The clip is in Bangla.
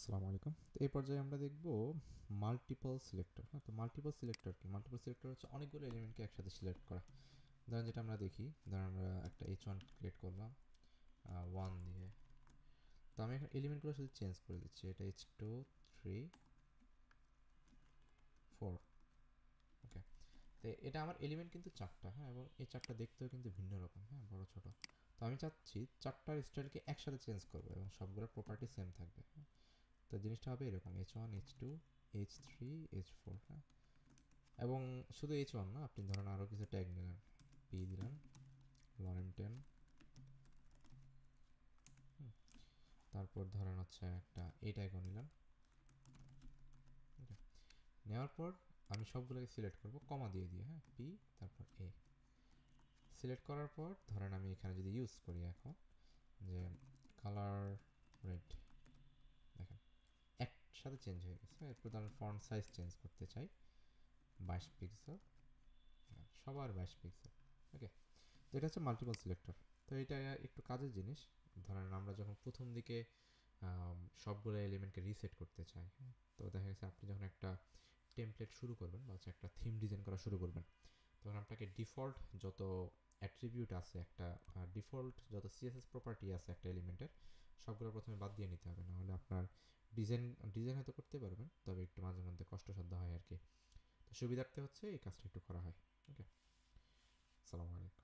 আসসালামু আলাইকুম। তো এই পর্যায়ে আমরা দেখব মাল্টিপল সিলেক্টর। হ্যাঁ, তো মাল্টিপল সিলেক্টর কি? মাল্টিপল সিলেক্টর হচ্ছে অনেকগুলো এলিমেন্টকে একসাথে সিলেক্ট করা। ধরেন যেটা আমরা দেখি, ধরেন আমরা একটা H1 ক্রিয়েট করলাম 1 দিয়ে। তো আমি এখন এলিমেন্টগুলো শুধু চেঞ্জ করে দিচ্ছি। এটা H2 3 4। ওকে, তো এটা আমার এলিমেন্ট কিন্তু চারটা, হ্যাঁ, এবং এই চারটা দেখতেও কিন্তু ভিন্ন রকম, হ্যাঁ, বড় ছোট। তো আমি চাচ্ছি চারটার স্টাইলকে একসাথে চেঞ্জ করবো এবং সবগুলোর প্রপার্টি সেম থাকবে। হ্যাঁ, তো জিনিসটা হবে এরকম H1 H2 H3 H4। হ্যাঁ, এবং শুধু H1 না, আপনি ধরেন আরও কিছু ট্যাগ নিলেন, পি দিলেন, লরেম10, তারপর ধরেন হচ্ছে একটা এ ট্যাগও নিলাম। ওকে, নেওয়ার পর আমি সবগুলোকে সিলেক্ট করব কমা দিয়ে দিয়ে, হ্যাঁ, পি তারপর এ। সিলেক্ট করার পর ধরেন আমি এখানে যদি ইউজ করি এখন যে কালার রেড, দেখেন একসাথে চেঞ্জ হয়ে গেছে। এরপর ধরেন ফন্ট সাইজ চেঞ্জ করতে চাই 22 পিক্সেল, সবার 22 পিক্সেল। ওকে, তো এটা হচ্ছে মাল্টিপল সিলেক্টর। তো এটা একটু কাজের জিনিস। ধরেন আমরা যখন প্রথম দিকে সবগুলো এলিমেন্টকে রিসেট করতে চাই, হ্যাঁ, তো দেখা গেছে আপনি যখন একটা টেমপ্লেট শুরু করবেন বা হচ্ছে একটা থিম ডিজাইন করা শুরু করবেন, তখন আপনাকে ডিফল্ট যত অ্যাট্রিবিউট আছে, একটা ডিফল্ট যত সিএসএস প্রপার্টি আছে একটা এলিমেন্টের, সবগুলো প্রথমে বাদ দিয়ে নিতে হবে। নাহলে আপনার ডিজাইন ডিজাইন হয়তো করতে পারবেন, তবে একটু মাঝে মধ্যে কষ্টসাধ্য হয় আর কি। তো সুবিধার্থে হচ্ছে এই কাজটা একটু করা হয়। ওকে, আসসালামু আলাইকুম।